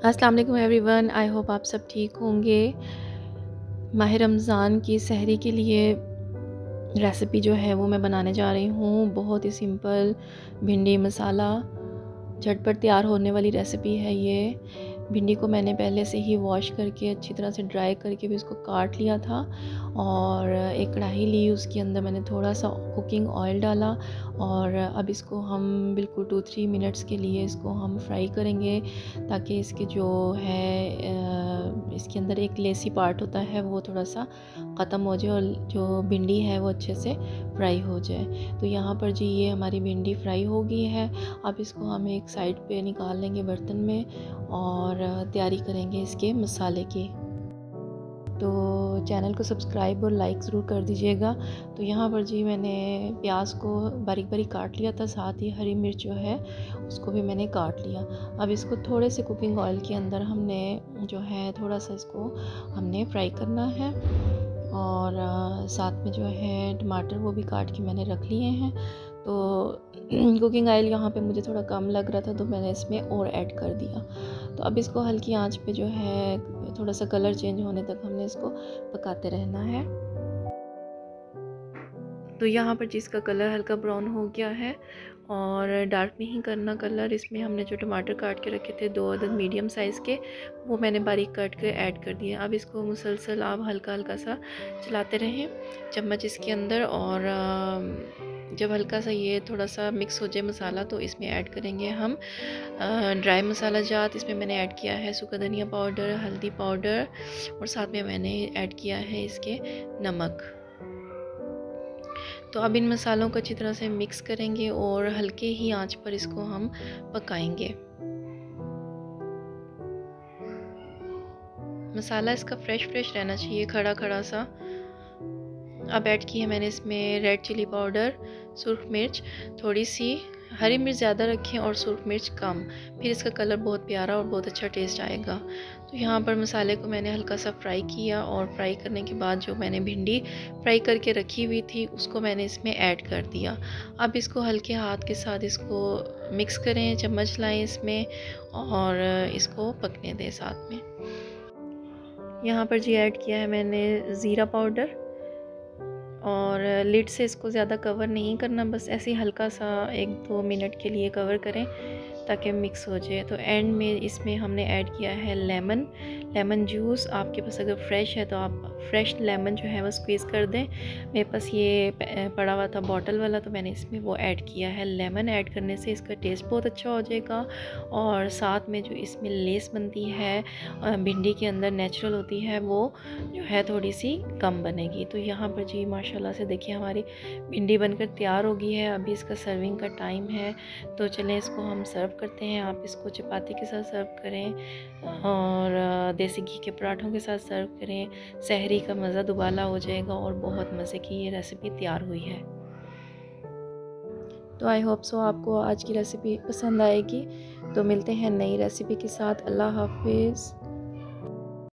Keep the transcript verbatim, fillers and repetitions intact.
अस्सलाम वालेकुम everyone, I hope आप सब ठीक होंगे। माह रमज़ान की सहरी के लिए रेसिपी जो है वो मैं बनाने जा रही हूँ। बहुत ही सिंपल भिंडी मसाला झटपट तैयार होने वाली रेसिपी है ये। भिंडी को मैंने पहले से ही वॉश करके अच्छी तरह से ड्राई करके भी इसको काट लिया था और एक कढ़ाई ली, उसके अंदर मैंने थोड़ा सा कुकिंग ऑयल डाला और अब इसको हम बिल्कुल टू थ्री मिनट्स के लिए इसको हम फ्राई करेंगे ताकि इसके जो है इसके अंदर एक लेसी पार्ट होता है वो थोड़ा सा ख़त्म हो जाए और जो भिंडी है वो अच्छे से फ्राई हो जाए। तो यहाँ पर जी ये हमारी भिंडी फ्राई हो गई है। अब इसको हम एक साइड पे निकाल लेंगे बर्तन में और तैयारी करेंगे इसके मसाले की। तो चैनल को सब्सक्राइब और लाइक ज़रूर कर दीजिएगा। तो यहाँ पर जी मैंने प्याज को बारीक बारीक काट लिया था, साथ ही हरी मिर्च जो है उसको भी मैंने काट लिया। अब इसको थोड़े से कुकिंग ऑयल के अंदर हमने जो है थोड़ा सा इसको हमने फ्राई करना है और साथ में जो है टमाटर वो भी काट के मैंने रख लिए हैं। तो कुकिंग ऑयल यहाँ पे मुझे थोड़ा कम लग रहा था तो मैंने इसमें और ऐड कर दिया। तो अब इसको हल्की आंच पे जो है थोड़ा सा कलर चेंज होने तक हमने इसको पकाते रहना है। तो यहाँ पर जिसका कलर हल्का ब्राउन हो गया है और डार्क नहीं करना कलर, इसमें हमने जो टमाटर काट के रखे थे दो अदद मीडियम साइज़ के वो मैंने बारीक काट के ऐड कर दिए। अब इसको मुसलसल आप हल्का हल्का सा चलाते रहें चम्मच इसके अंदर और जब हल्का सा ये थोड़ा सा मिक्स हो जाए मसाला तो इसमें ऐड करेंगे हम ड्राई मसाला जात। इसमें मैंने ऐड किया है सूखा धनिया पाउडर, हल्दी पाउडर और साथ में मैंने ऐड किया है इसके नमक। तो अब इन मसालों को अच्छी तरह से मिक्स करेंगे और हल्के ही आंच पर इसको हम पकाएंगे। मसाला इसका फ्रेश फ्रेश रहना चाहिए, खड़ा खड़ा सा। अब ऐड की है मैंने इसमें रेड चिली पाउडर, सुर्ख मिर्च, थोड़ी सी हरी मिर्च ज़्यादा रखें और सुर्ख मिर्च कम, फिर इसका कलर बहुत प्यारा और बहुत अच्छा टेस्ट आएगा। तो यहाँ पर मसाले को मैंने हल्का सा फ्राई किया और फ्राई करने के बाद जो मैंने भिंडी फ्राई करके रखी हुई थी उसको मैंने इसमें ऐड कर दिया। अब इसको हल्के हाथ के साथ इसको मिक्स करें, चम्मच लाएं इसमें और इसको पकने दें साथ में। यहाँ पर जी ऐड किया है मैंने ज़ीरा पाउडर और लिड से इसको ज़्यादा कवर नहीं करना, बस ऐसे ही हल्का सा एक दो मिनट के लिए कवर करें ताकि मिक्स हो जाए। तो एंड में इसमें हमने ऐड किया है लेमन लेमन जूस। आपके पास अगर फ्रेश है तो आप फ्रेश लेमन जो है वो स्क्वीज़ कर दें। मेरे पास ये पड़ा हुआ था बॉटल वाला तो मैंने इसमें वो ऐड किया है। लेमन ऐड करने से इसका टेस्ट बहुत अच्छा हो जाएगा और साथ में जो इसमें लेस बनती है भिंडी के अंदर नेचुरल होती है वो जो है थोड़ी सी कम बनेगी। तो यहाँ पर जी माशाल्लाह से देखिए हमारी भिंडी बनकर तैयार हो गई है। अभी इसका सर्विंग का टाइम है तो चलें इसको हम सर्व करते हैं। आप इसको चपाती के साथ सर्व करें और देसी घी के पराठों के साथ सर्व करें। सहरी का मज़ा दुबाला हो जाएगा और बहुत मज़े की ये रेसिपी तैयार हुई है। तो आई होप सो आपको आज की रेसिपी पसंद आएगी। तो मिलते हैं नई रेसिपी के साथ। अल्लाह हाफिज़।